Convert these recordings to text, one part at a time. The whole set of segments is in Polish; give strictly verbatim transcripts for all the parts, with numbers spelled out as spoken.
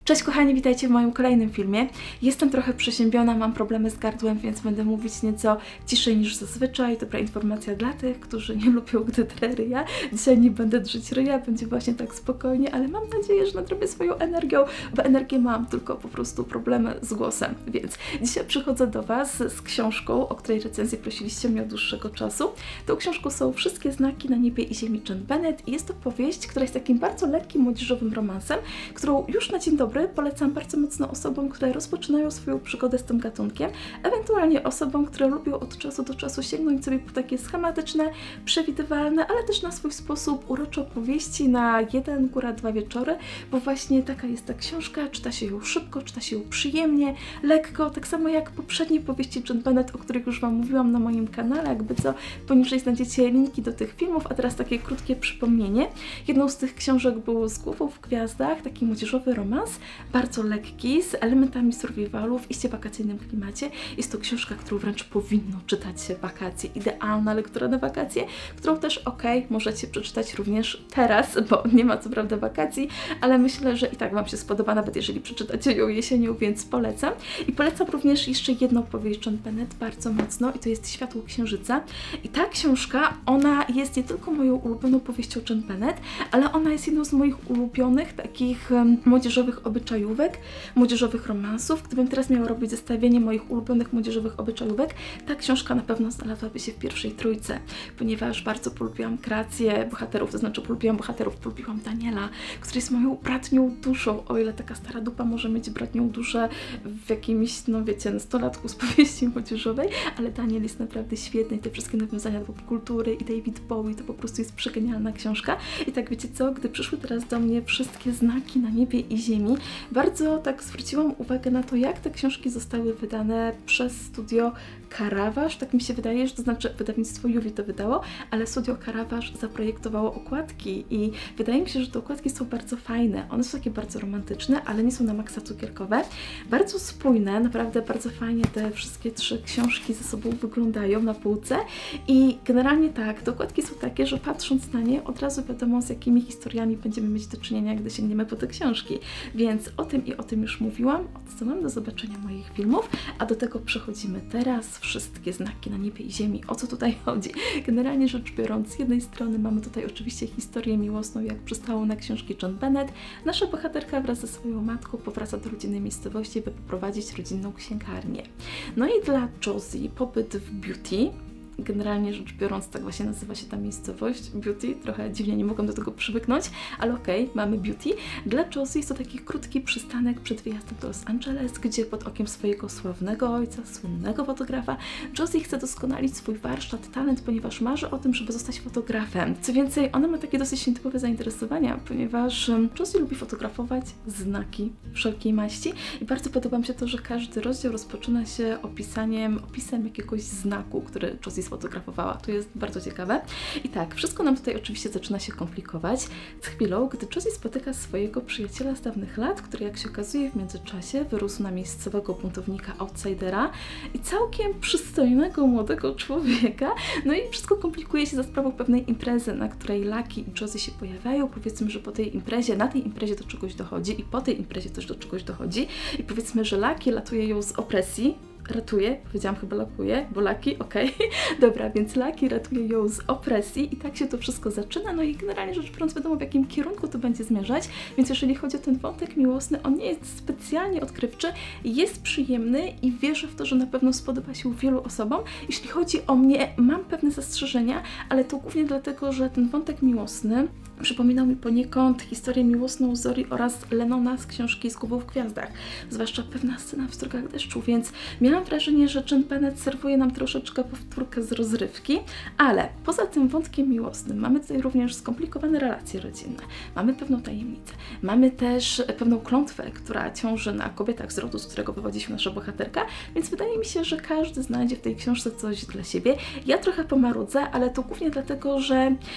Cześć kochani, witajcie w moim kolejnym filmie. Jestem trochę przeziębiona, mam problemy z gardłem, więc będę mówić nieco ciszej niż zazwyczaj. Dobra informacja dla tych, którzy nie lubią, gdy drę ryja. Dzisiaj nie będę drzeć ryja, będzie właśnie tak spokojnie, ale mam nadzieję, że nadrobię swoją energią, bo energię mam, tylko po prostu problemy z głosem. Więc dzisiaj przychodzę do Was z książką, o której recenzję prosiliście mnie od dłuższego czasu. Tą książką są Wszystkie znaki na niebie i ziemi Jean Bennett i jest to powieść, która jest takim bardzo lekkim, młodzieżowym romansem, którą już na dzień dobry polecam bardzo mocno osobom, które rozpoczynają swoją przygodę z tym gatunkiem, ewentualnie osobom, które lubią od czasu do czasu sięgnąć sobie po takie schematyczne, przewidywalne, ale też na swój sposób urocze opowieści na jeden, góra dwa wieczory, bo właśnie taka jest ta książka, czyta się ją szybko, czyta się ją przyjemnie, lekko, tak samo jak poprzednie powieści Jean Bennett, o których już Wam mówiłam na moim kanale, jakby co, poniżej znajdziecie linki do tych filmów, a teraz takie krótkie przypomnienie. Jedną z tych książek był Z głową w gwiazdach, taki młodzieżowy romans, bardzo lekki, z elementami survivalu w iście wakacyjnym klimacie. Jest to książka, którą wręcz powinno czytać się w wakacje. Idealna lektura na wakacje, którą też ok, możecie przeczytać również teraz, bo nie ma co prawda wakacji, ale myślę, że i tak Wam się spodoba, nawet jeżeli przeczytacie ją jesienią, więc polecam. I polecam również jeszcze jedną powieść Jean Bennett bardzo mocno i to jest Światło księżyca. I ta książka, ona jest nie tylko moją ulubioną powieścią Jean Bennett, ale ona jest jedną z moich ulubionych takich um, młodzieżowych obyczajówek, młodzieżowych romansów. Gdybym teraz miała robić zestawienie moich ulubionych młodzieżowych obyczajówek, ta książka na pewno znalazłaby się w pierwszej trójce, ponieważ bardzo polubiłam kreację bohaterów, to znaczy polubiłam bohaterów, polubiłam Daniela, który jest moją bratnią duszą, o ile taka stara dupa może mieć bratnią duszę w jakimś, no wiecie, nastolatku z powieści młodzieżowej, ale Daniel jest naprawdę świetny i te wszystkie nawiązania do popkultury i David Bowie, to po prostu jest przegenialna książka. I tak wiecie co, gdy przyszły teraz do mnie Wszystkie znaki na niebie i ziemi, bardzo tak zwróciłam uwagę na to, jak te książki zostały wydane przez studio Caravage, tak mi się wydaje, że to znaczy wydawnictwo Juwi to wydało, ale studio Caravage zaprojektowało okładki i wydaje mi się, że te okładki są bardzo fajne. One są takie bardzo romantyczne, ale nie są na maksa cukierkowe. Bardzo spójne, naprawdę bardzo fajnie te wszystkie trzy książki ze sobą wyglądają na półce i generalnie tak, te okładki są takie, że patrząc na nie od razu wiadomo, z jakimi historiami będziemy mieć do czynienia, gdy sięgniemy po te książki. Więc o tym i o tym już mówiłam, odsyłam do zobaczenia moich filmów, a do tego przechodzimy teraz. Wszystkie znaki na niebie i ziemi. O co tutaj chodzi? Generalnie rzecz biorąc, z jednej strony mamy tutaj oczywiście historię miłosną, jak przystało na książki Jean Bennett. Nasza bohaterka wraz ze swoją matką powraca do rodzinnej miejscowości, by poprowadzić rodzinną księgarnię. No i dla Josie pobyt w Beauty, generalnie rzecz biorąc, tak właśnie nazywa się ta miejscowość, Beauty, trochę dziwnie, nie mogłam do tego przywyknąć, ale okej, okay, mamy Beauty. Dla Josie jest to taki krótki przystanek przed wyjazdem do Los Angeles, gdzie pod okiem swojego sławnego ojca, słynnego fotografa, Josie chce doskonalić swój warsztat, talent, ponieważ marzy o tym, żeby zostać fotografem. Co więcej, ona ma takie dosyć nietypowe zainteresowania, ponieważ Josie lubi fotografować znaki wszelkiej maści i bardzo podoba mi się to, że każdy rozdział rozpoczyna się opisaniem, opisem jakiegoś znaku, który Josie sfotografowała. To jest bardzo ciekawe. I tak, wszystko nam tutaj oczywiście zaczyna się komplikować z chwilą, gdy Josie spotyka swojego przyjaciela z dawnych lat, który jak się okazuje w międzyczasie wyrósł na miejscowego buntownika outsidera i całkiem przystojnego młodego człowieka. No i wszystko komplikuje się za sprawą pewnej imprezy, na której Lucky i Josie się pojawiają. Powiedzmy, że po tej imprezie, na tej imprezie do czegoś dochodzi i po tej imprezie też do czegoś dochodzi. I powiedzmy, że Lucky latuje ją z opresji, ratuje, powiedziałam chyba lakuje, bo Lucky, okej, okay. Dobra, więc Lucky ratuje ją z opresji i tak się to wszystko zaczyna, no i generalnie rzecz biorąc wiadomo, w jakim kierunku to będzie zmierzać, więc jeżeli chodzi o ten wątek miłosny, on nie jest specjalnie odkrywczy, jest przyjemny i wierzę w to, że na pewno spodoba się wielu osobom. Jeśli chodzi o mnie, mam pewne zastrzeżenia, ale to głównie dlatego, że ten wątek miłosny przypominał mi poniekąd historię miłosną Zori oraz Lennona z książki Z głową w gwiazdach, zwłaszcza pewna scena w Strogach deszczu, więc miałam wrażenie, że Jean Bennett serwuje nam troszeczkę powtórkę z rozrywki, ale poza tym wątkiem miłosnym mamy tutaj również skomplikowane relacje rodzinne, mamy pewną tajemnicę, mamy też pewną klątwę, która ciąży na kobietach z rodu, z którego wywodzi się nasza bohaterka, więc wydaje mi się, że każdy znajdzie w tej książce coś dla siebie. Ja trochę pomarudzę, ale to głównie dlatego, że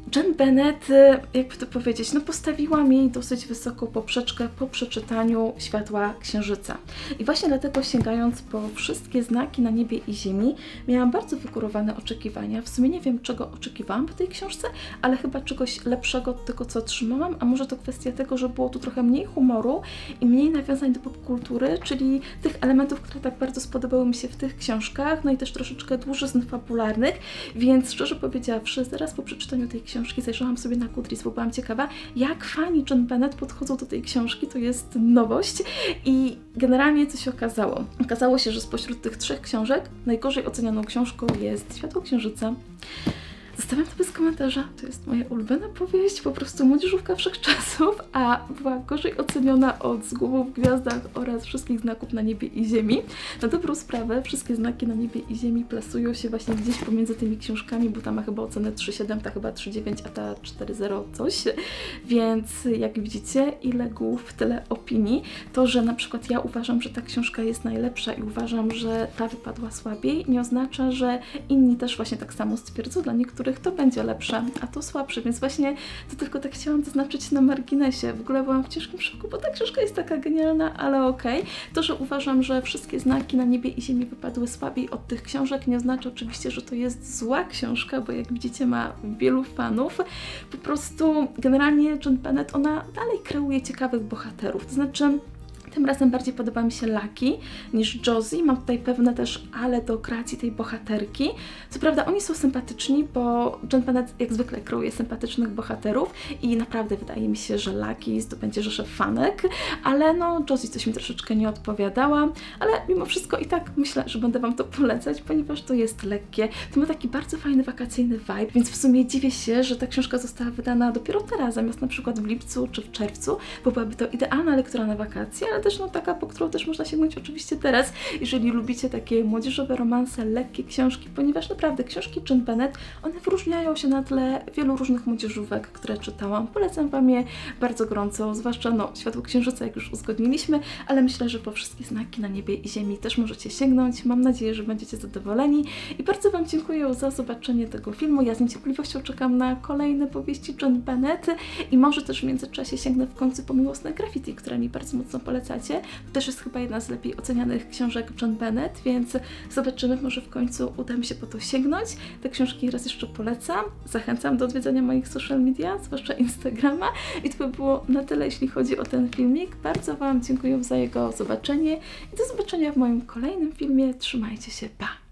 Jen Bennett, jakby to powiedzieć, no postawiłam jej dosyć wysoką poprzeczkę po przeczytaniu Światła Księżyca. I właśnie dlatego, sięgając po wszystkie znaki na niebie i ziemi, miałam bardzo wygórowane oczekiwania. W sumie nie wiem, czego oczekiwałam po tej książce, ale chyba czegoś lepszego od tego, co otrzymałam, a może to kwestia tego, że było tu trochę mniej humoru i mniej nawiązań do popkultury, czyli tych elementów, które tak bardzo spodobały mi się w tych książkach, no i też troszeczkę dłużyzn fabularnych, więc szczerze powiedziawszy, zaraz po przeczytaniu tej książki zajrzałam sobie na Goodreads, bo byłam ciekawa, jak fani Jen Bennett podchodzą do tej książki, to jest nowość i generalnie co się okazało? Okazało się, że spośród tych trzech książek najgorzej ocenianą książką jest Światło Księżyca. Zostawiam to bez komentarza, to jest moja ulubiona powieść, po prostu młodzieżówka wszechczasów, a była gorzej oceniona od Z głową w gwiazdach oraz Wszystkich znaków na niebie i ziemi. Na dobrą sprawę, Wszystkie znaki na niebie i ziemi plasują się właśnie gdzieś pomiędzy tymi książkami, bo ta ma chyba ocenę trzy siedem, ta chyba trzy dziewięć, a ta cztery zero coś, więc jak widzicie, ile głów, tyle opinii. To, że na przykład ja uważam, że ta książka jest najlepsza i uważam, że ta wypadła słabiej, nie oznacza, że inni też właśnie tak samo stwierdzą. Dla niektórych to będzie lepsze, a to słabsze, więc właśnie to tylko tak chciałam zaznaczyć na marginesie. W ogóle byłam w ciężkim szoku, bo ta książka jest taka genialna, ale okej. Okay. To, że uważam, że Wszystkie znaki na niebie i ziemi wypadły słabiej od tych książek, nie oznacza oczywiście, że to jest zła książka, bo jak widzicie ma wielu fanów. Po prostu generalnie Jen Bennett, ona dalej kreuje ciekawych bohaterów, to znaczy tym razem bardziej podoba mi się Lucky niż Josie. Mam tutaj pewne też ale do kreacji tej bohaterki. Co prawda oni są sympatyczni, bo Jen Bennett jak zwykle kreuje sympatycznych bohaterów i naprawdę wydaje mi się, że Lucky zdobędzie rzeszę fanek, ale no Josie coś mi troszeczkę nie odpowiadała, ale mimo wszystko i tak myślę, że będę Wam to polecać, ponieważ to jest lekkie. To ma taki bardzo fajny wakacyjny vibe, więc w sumie dziwię się, że ta książka została wydana dopiero teraz, zamiast na przykład w lipcu czy w czerwcu, bo byłaby to idealna lektura na wakacje, ale też no taka, po którą też można sięgnąć oczywiście teraz, jeżeli lubicie takie młodzieżowe romanse, lekkie książki, ponieważ naprawdę książki Jen Bennett, one wyróżniają się na tle wielu różnych młodzieżówek, które czytałam. Polecam Wam je bardzo gorąco, zwłaszcza no Światło Księżyca, jak już uzgodniliśmy, ale myślę, że po Wszystkie znaki na niebie i ziemi też możecie sięgnąć. Mam nadzieję, że będziecie zadowoleni i bardzo Wam dziękuję za zobaczenie tego filmu. Ja z niecierpliwością czekam na kolejne powieści Jen Bennett i może też w międzyczasie sięgnę w końcu po Miłosne Graffiti, które mi bardzo mocno polecacie. To też jest chyba jedna z lepiej ocenianych książek Jen Bennett, więc zobaczymy, może w końcu uda mi się po to sięgnąć. Te książki raz jeszcze polecam. Zachęcam do odwiedzania moich social media, zwłaszcza Instagrama. I to by było na tyle, jeśli chodzi o ten filmik. Bardzo Wam dziękuję za jego zobaczenie i do zobaczenia w moim kolejnym filmie. Trzymajcie się, pa!